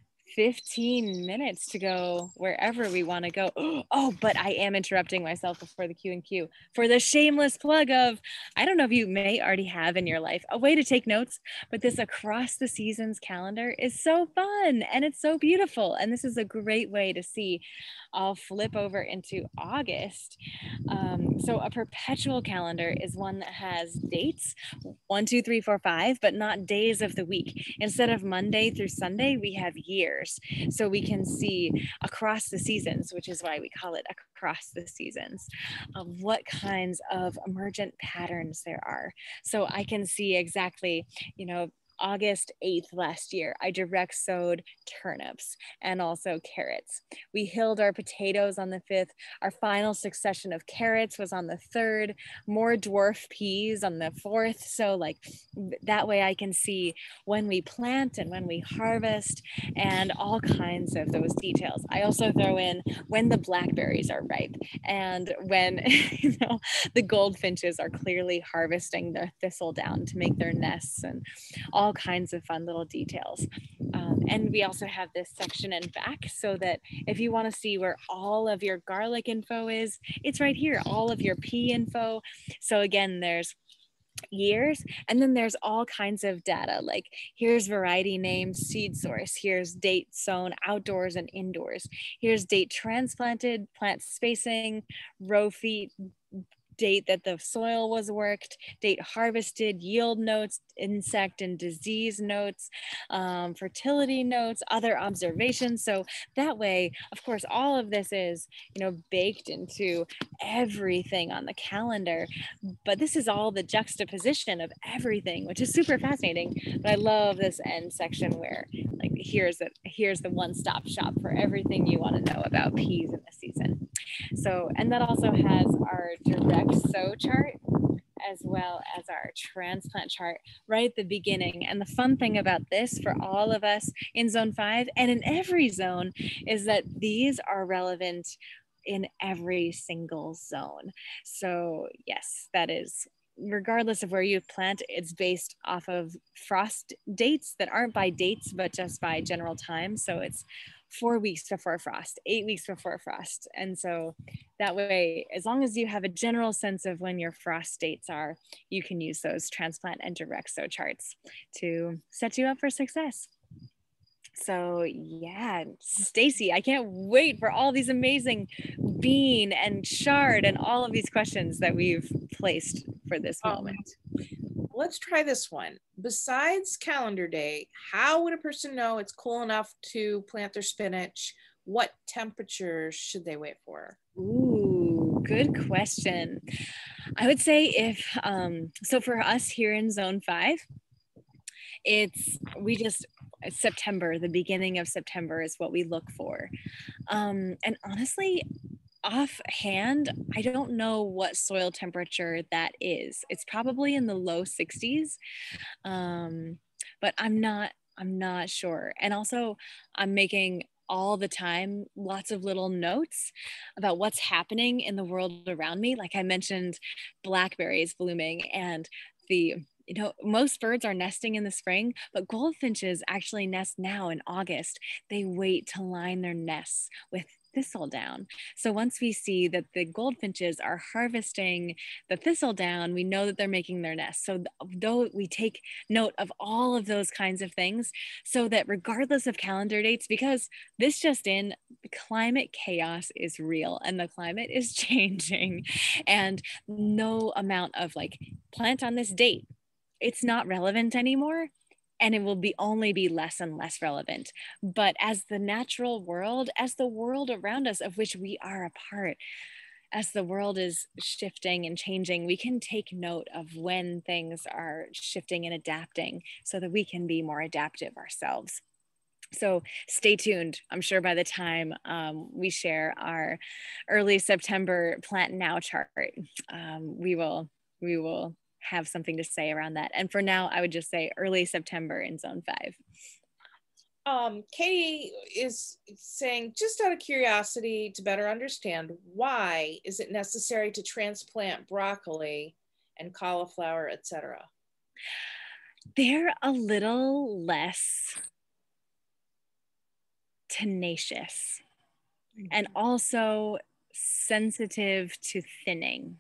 15 minutes to go wherever we want to go. Oh, but I am interrupting myself before the Q&Q for the shameless plug of, I don't know if you may already have in your life a way to take notes, but this across the seasons calendar is so fun and it's so beautiful. And this is a great way to see. I'll flip over into August. So a perpetual calendar is one that has dates 1, 2, 3, 4, 5, but not days of the week. Instead of Monday through Sunday, we have years. So we can see across the seasons, which is why we call it across the seasons, what kinds of emergent patterns there are. So I can see exactly, you know, August 8th last year, I direct sowed turnips and also carrots. We hilled our potatoes on the 5th. Our final succession of carrots was on the 3rd, more dwarf peas on the 4th. So like that way I can see when we plant and when we harvest and all kinds of those details. I also throw in when the blackberries are ripe and when you know the goldfinches are clearly harvesting their thistle down to make their nests, and all kinds of fun little details. And we also have this section in back so that if you want to see where all of your garlic info is, it's right here, all of your pea info. So again, there's years, and then there's all kinds of data, like here's variety name, seed source, here's date sown outdoors and indoors, here's date transplanted, plant spacing, row feet, date that the soil was worked, date harvested, yield notes, insect and disease notes, fertility notes, other observations. So that way, of course, all of this is, you know, baked into everything on the calendar, but this is all the juxtaposition of everything, which is super fascinating. But I love this end section where like here's the one-stop shop for everything you want to know about peas in the season. So, and that also has our direct sow chart as well as our transplant chart right at the beginning. And the fun thing about this for all of us in zone 5 and in every zone is that these are relevant in every single zone. So yes, that is, regardless of where you plant, it's based off of frost dates that aren't by dates, but just by general time. So it's 4 weeks before frost, 8 weeks before frost. And so that way, as long as you have a general sense of when your frost dates are, you can use those transplant and Direxo charts to set you up for success. So yeah, Stacy, I can't wait for all these amazing bean and chard and all of these questions that we've placed for this moment. Let's try this one. Besides calendar day, how would a person know it's cool enough to plant their spinach? What temperature should they wait for? Ooh, good question. I would say if, so for us here in zone 5, it's September, the beginning of September is what we look for. And honestly, offhand, I don't know what soil temperature that is. It's probably in the low 60s, but I'm not sure. And also, I'm making all the time lots of little notes about what's happening in the world around me. Like I mentioned, blackberries blooming, and most birds are nesting in the spring, but goldfinches actually nest now in August. They wait to line their nests with thistledown. So once we see that the goldfinches are harvesting the thistledown, we know that they're making their nests. So though we take note of all of those kinds of things, so that regardless of calendar dates, because this just in, climate chaos is real and the climate is changing, and no amount of like plant on this date, it's not relevant anymore, and it will only be less and less relevant. But as the natural world, as the world around us of which we are a part, as the world is shifting and changing, we can take note of when things are shifting and adapting so that we can be more adaptive ourselves. So stay tuned. I'm sure by the time we share our early September plant now chart, we will have something to say around that. And for now, I would just say early September in zone 5. Katie is saying, just out of curiosity to better understand, why is it necessary to transplant broccoli and cauliflower, etc.? They're a little less tenacious and also sensitive to thinning.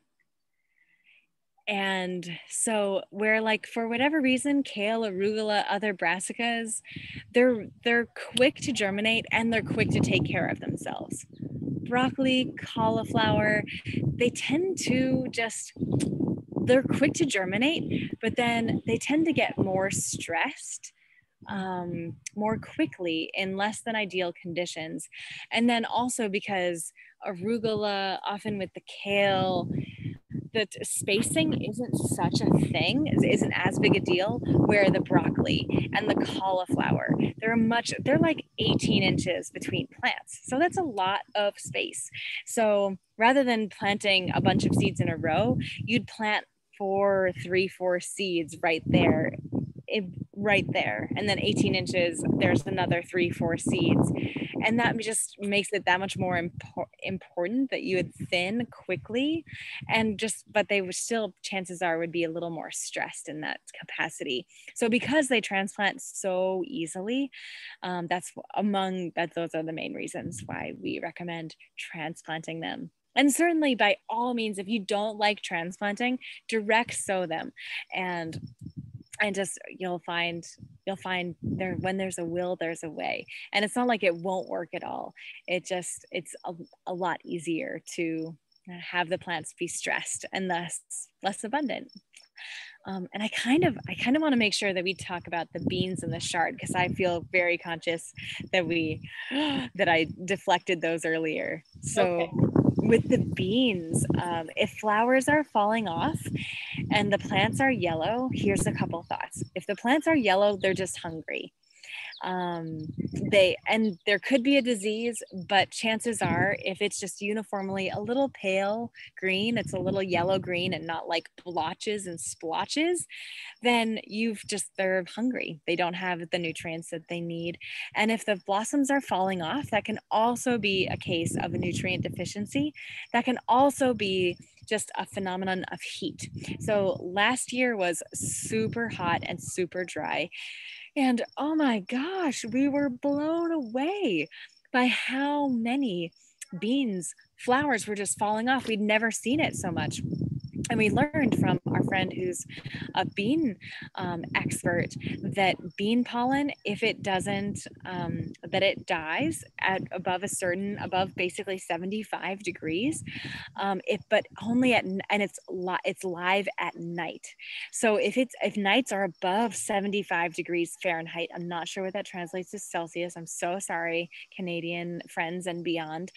And so where, like, for whatever reason, kale, arugula, other brassicas, they're quick to germinate and they're quick to take care of themselves. Broccoli, cauliflower, they tend to they're quick to germinate, but then they tend to get more stressed more quickly in less than ideal conditions. And then also because arugula, often with the kale, the spacing isn't such a thing, isn't as big a deal, where the broccoli and the cauliflower, they're like 18 inches between plants. So that's a lot of space. So rather than planting a bunch of seeds in a row, you'd plant 4 seeds right there. And then 18 inches, there's another 3-4 seeds. And that just makes it that much more important that you would thin quickly, but they would still, chances are, would be a little more stressed in that capacity. So because they transplant so easily, those are the main reasons why we recommend transplanting them. And certainly, by all means, if you don't like transplanting, direct sow them, and just you'll find there, when there's a will, there's a way. And it's not like it won't work at all. It's a lot easier to have the plants be stressed and thus less abundant. And I kind of want to make sure that we talk about the beans and the chard, because I feel very conscious that I deflected those earlier. So okay. With the beans, if flowers are falling off and the plants are yellow, here's a couple thoughts. If the plants are yellow, they're just hungry. And there could be a disease, but chances are if it's just uniformly a little pale green, it's a little yellow green and not like blotches and splotches, then they're hungry. They don't have the nutrients that they need. And if the blossoms are falling off, that can also be a case of a nutrient deficiency. That can also be just a phenomenon of heat. So last year was super hot and super dry. And oh my gosh, we were blown away by how many flowers were just falling off. We'd never seen it so much. And we learned from our friend who's a bean expert that bean pollen, if it doesn't, that it dies at above basically 75 degrees, but only and it's live at night. So if nights are above 75 degrees Fahrenheit, I'm not sure what that translates to Celsius. I'm so sorry, Canadian friends and beyond.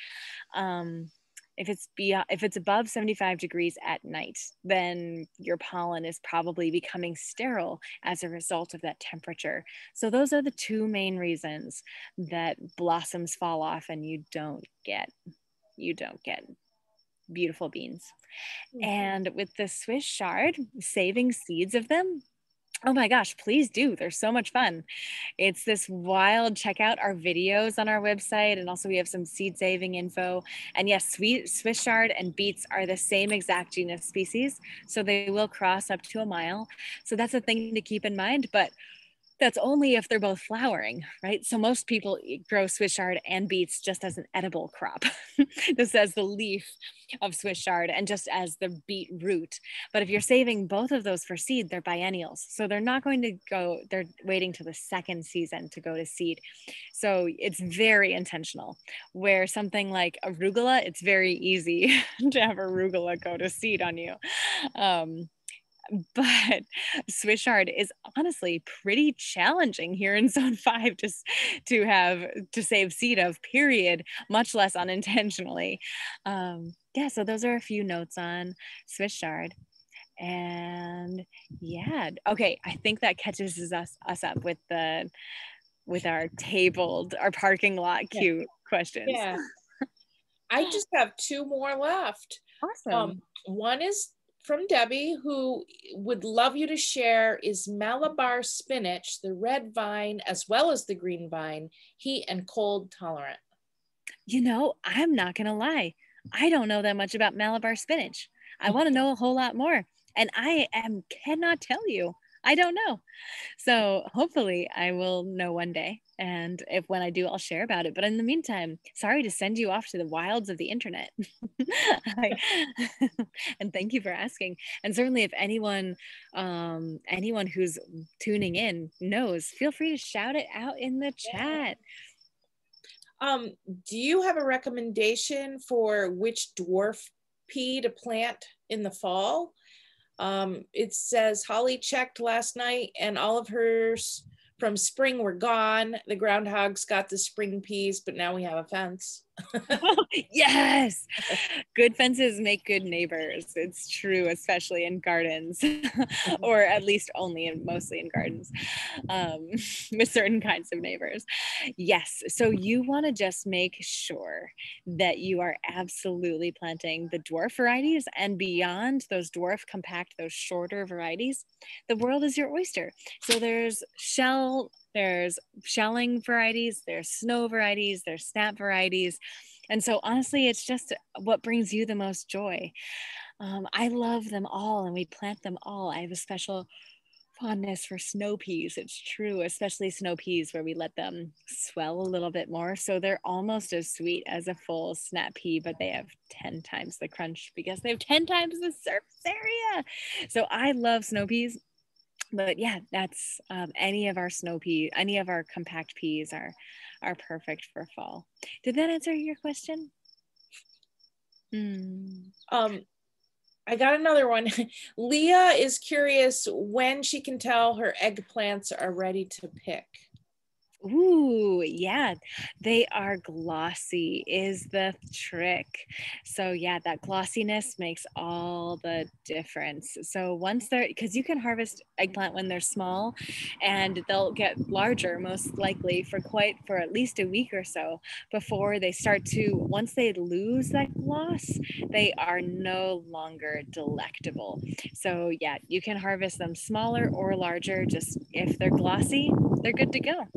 If it's above 75 degrees at night, then your pollen is probably becoming sterile as a result of that temperature. So those are the two main reasons that blossoms fall off and you don't get beautiful beans. And with the Swiss chard, saving seeds of them, oh my gosh, please do. They're so much fun. It's this wild. Check out our videos on our website. And also we have some seed saving info. And yes, Swiss chard and beets are the same exact genus species. So they will cross up to a mile. So that's a thing to keep in mind. But that's only if they're both flowering, right? So most people grow Swiss chard and beets just as an edible crop, just as the leaf of Swiss chard and just as the beet root. But if you're saving both of those for seed, they're biennials. So they're not going to go, they're waiting till the second season to go to seed. So it's very intentional. Where something like arugula, it's very easy to have arugula go to seed on you. But Swiss chard is honestly pretty challenging here in zone 5 to save seed of, period, much less unintentionally. So those are a few notes on Swiss chard. And yeah, okay, I think that catches us up with our parking lot cute questions. Yeah. I just have two more left. Awesome. One is from Debbie, who would love you to share, is Malabar spinach, the red vine as well as the green vine, heat and cold tolerant? I'm not going to lie. I don't know that much about Malabar spinach. I want to know a whole lot more. And cannot tell you. I don't know. So hopefully I will know one day. And when I do, I'll share about it. But in the meantime, sorry to send you off to the wilds of the internet. And thank you for asking. And certainly if anyone who's tuning in knows, feel free to shout it out in the chat. Do you have a recommendation for which dwarf pea to plant in the fall? It says Holly checked last night and all of hers from spring were gone. The groundhogs got the spring peas, but now we have a fence. Yes, good fences make good neighbors. It's true, especially in gardens, or at least mostly in gardens, with certain kinds of neighbors. Yes, so you want to just make sure that you are absolutely planting the dwarf varieties, and beyond those dwarf, compact, those shorter varieties, the world is your oyster. So there's shelling varieties, there's snow varieties, there's snap varieties. And so honestly, it's just what brings you the most joy. I love them all and we plant them all. I have a special fondness for snow peas. It's true, especially snow peas where we let them swell a little bit more. So they're almost as sweet as a full snap pea, but they have 10 times the crunch because they have 10 times the surface area. So I love snow peas. But yeah, that's any of our compact peas are perfect for fall. Did that answer your question? I got another one. Leah is curious when she can tell her eggplants are ready to pick. Ooh, yeah, they are glossy is the trick. So yeah, that glossiness makes all the difference. So once they're, because you can harvest eggplant when they're small, and they'll get larger most likely for at least a week or so before they start to, once they lose that gloss, they are no longer delectable. So yeah, you can harvest them smaller or larger. Just if they're glossy, they're good to go.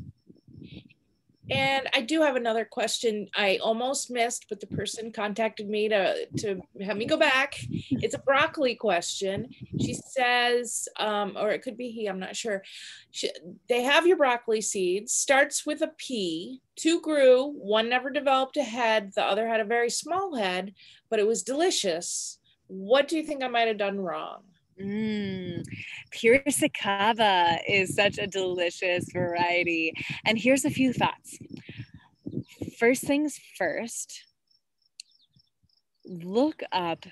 And I do have another question I almost missed, but the person contacted me to have me go back. It's a broccoli question. She says, or it could be he, I'm not sure. They have your broccoli seeds, starts with a pea, two grew, one never developed a head, the other had a very small head, but it was delicious. What do you think I might have done wrong? Pure Cacava is such a delicious variety. And here's a few thoughts. First things first, look up.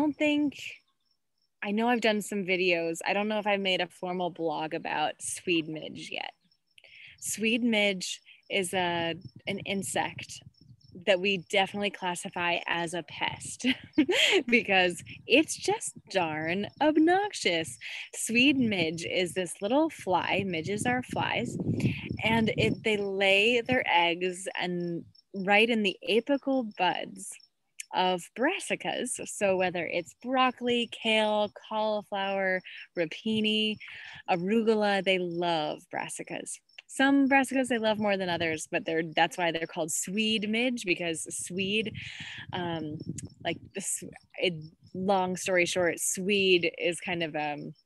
I know I've done some videos. I don't know if I've made a formal blog about Swede midge yet. Swede midge is an insect that we definitely classify as a pest because it's just darn obnoxious. Swede midge is this little fly, midges are flies, and they lay their eggs and right in the apical buds of brassicas. So whether it's broccoli, kale, cauliflower, rapini, arugula, they love brassicas. Some brassicas they love more than others, but that's why they're called Swede midge, because Swede, like this. Long story short, Swede is kind of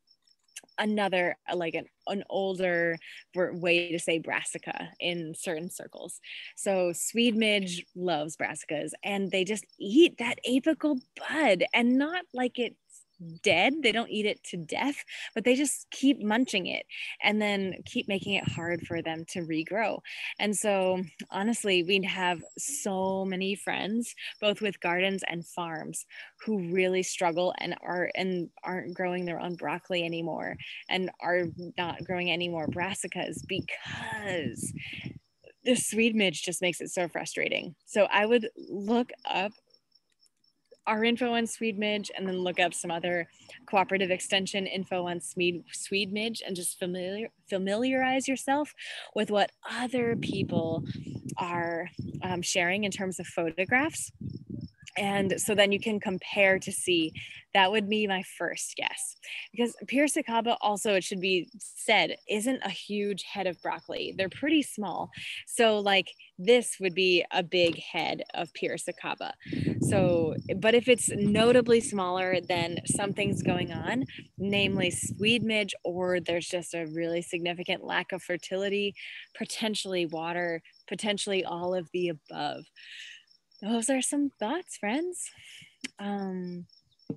another like an older way to say brassica in certain circles. So Swede midge loves brassicas, and they just eat that apical bud, and not like it's dead. They don't eat it to death, but they just keep munching it and then keep making it hard for them to regrow. And so honestly, we have so many friends both with gardens and farms who really struggle and aren't growing their own broccoli anymore and are not growing any more brassicas because the Swede midge just makes it so frustrating. So I would look up our info on Swede midge and then look up some other cooperative extension info on Swede midge and just familiarize yourself with what other people are sharing in terms of photographs. And so then you can compare to see. That would be my first guess. Because Pure Cacava also, it should be said, isn't a huge head of broccoli. They're pretty small. So like this would be a big head of Pure Cacava. So, but if it's notably smaller, then something's going on, namely Swede midge, or there's just a really significant lack of fertility, potentially water, potentially all of the above. Those are some thoughts, friends. And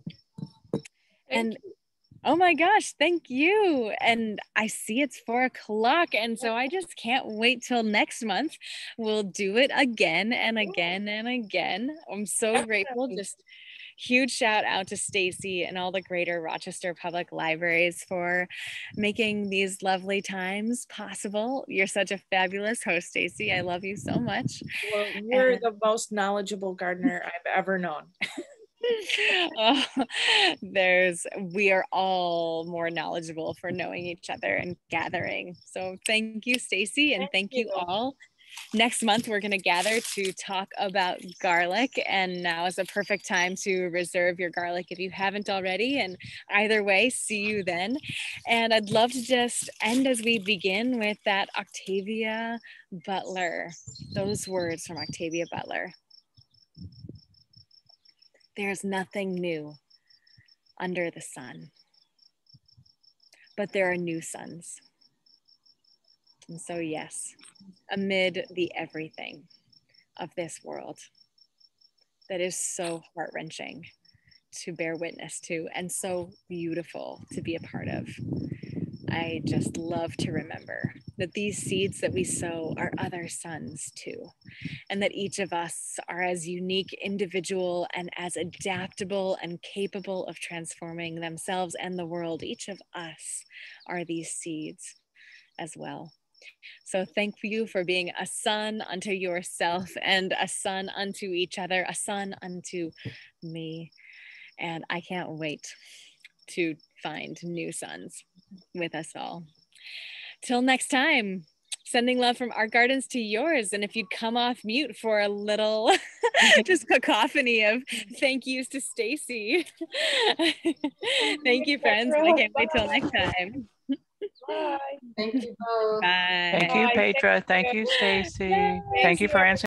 oh my gosh, thank you. And I see it's 4 o'clock. And so I just can't wait till next month. We'll do it again and again and again. I'm so grateful. Just huge shout out to Stacy and all the Greater Rochester Public Libraries for making these lovely times possible. You're such a fabulous host, Stacy. I love you so much. Well, you're the most knowledgeable gardener I've ever known. Oh, we are all more knowledgeable for knowing each other and gathering. So thank you, Stacy, and thank you all. Next month, we're going to gather to talk about garlic, and now is a perfect time to reserve your garlic if you haven't already. And either way, see you then. And I'd love to just end as we begin with that Octavia Butler, those words from Octavia Butler. There's nothing new under the sun, but there are new suns. And so, yes, amid the everything of this world that is so heart-wrenching to bear witness to and so beautiful to be a part of, I just love to remember that these seeds that we sow are other suns too, and that each of us are as unique individual and as adaptable and capable of transforming themselves and the world. Each of us are these seeds as well. So thank you for being a son unto yourself and a son unto each other, a son unto me. And I can't wait to find new sons with us all. Till next time, sending love from our gardens to yours. And if you'd come off mute for a little just cacophony of thank yous to Stacy. Thank you, friends. And I can't wait till next time. Bye. Thank you both. Bye. Thank you, Bye. Petra. Thank you, Stacy. Thank you for answering